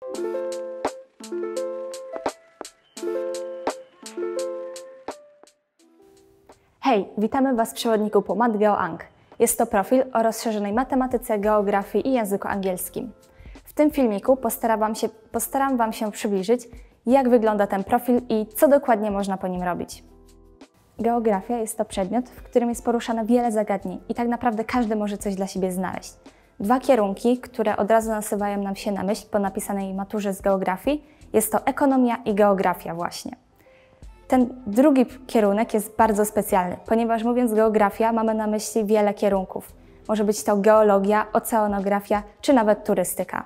Hej, witamy Was w przewodniku po MatGeoAng. Jest to profil o rozszerzonej matematyce, geografii i języku angielskim. W tym filmiku postaram Wam się przybliżyć, jak wygląda ten profil i co dokładnie można po nim robić. Geografia jest to przedmiot, w którym jest poruszane wiele zagadnień i tak naprawdę każdy może coś dla siebie znaleźć. Dwa kierunki, które od razu nasuwają nam się na myśl po napisanej maturze z geografii, jest to ekonomia i geografia właśnie. Ten drugi kierunek jest bardzo specjalny, ponieważ mówiąc geografia mamy na myśli wiele kierunków. Może być to geologia, oceanografia czy nawet turystyka.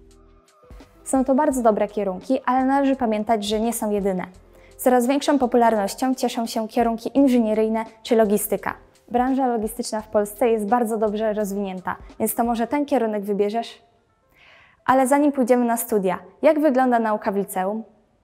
Są to bardzo dobre kierunki, ale należy pamiętać, że nie są jedyne. Coraz większą popularnością cieszą się kierunki inżynieryjne czy logistyka. Branża logistyczna w Polsce jest bardzo dobrze rozwinięta, więc to może ten kierunek wybierzesz? Ale zanim pójdziemy na studia, jak wygląda nauka w liceum?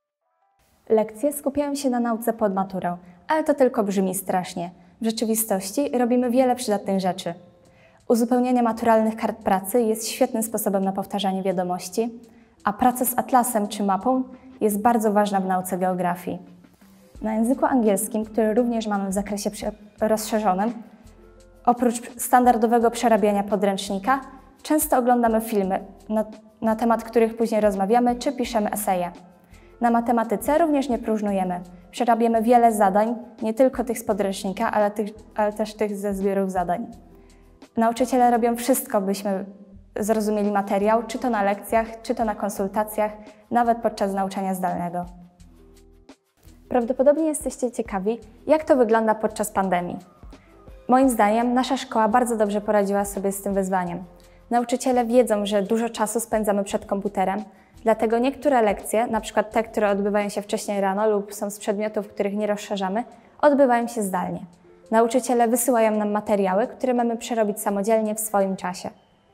Lekcje skupiają się na nauce pod maturę, ale to tylko brzmi strasznie. W rzeczywistości robimy wiele przydatnych rzeczy. Uzupełnianie maturalnych kart pracy jest świetnym sposobem na powtarzanie wiadomości, a praca z atlasem czy mapą jest bardzo ważna w nauce geografii. Na języku angielskim, który również mamy w zakresie rozszerzonym, oprócz standardowego przerabiania podręcznika, często oglądamy filmy, na temat których później rozmawiamy czy piszemy eseje. Na matematyce również nie próżnujemy. Przerabiamy wiele zadań, nie tylko tych z podręcznika, ale też tych ze zbiorów zadań. Nauczyciele robią wszystko, byśmy zrozumieli materiał, czy to na lekcjach, czy to na konsultacjach, nawet podczas nauczania zdalnego. Prawdopodobnie jesteście ciekawi, jak to wygląda podczas pandemii. Moim zdaniem nasza szkoła bardzo dobrze poradziła sobie z tym wyzwaniem. Nauczyciele wiedzą, że dużo czasu spędzamy przed komputerem, dlatego niektóre lekcje, np. te, które odbywają się wcześniej rano lub są z przedmiotów, których nie rozszerzamy, odbywają się zdalnie. Nauczyciele wysyłają nam materiały, które mamy przerobić samodzielnie w swoim czasie.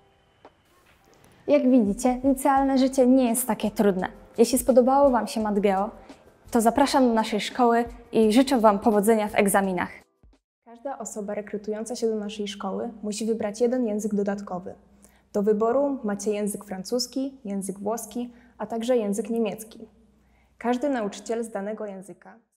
Jak widzicie, licealne życie nie jest takie trudne. Jeśli spodobało Wam się MatGeo, to zapraszam do naszej szkoły i życzę Wam powodzenia w egzaminach. Każda osoba rekrutująca się do naszej szkoły musi wybrać jeden język dodatkowy. Do wyboru macie język francuski, język włoski, a także język niemiecki. Każdy nauczyciel z danego języka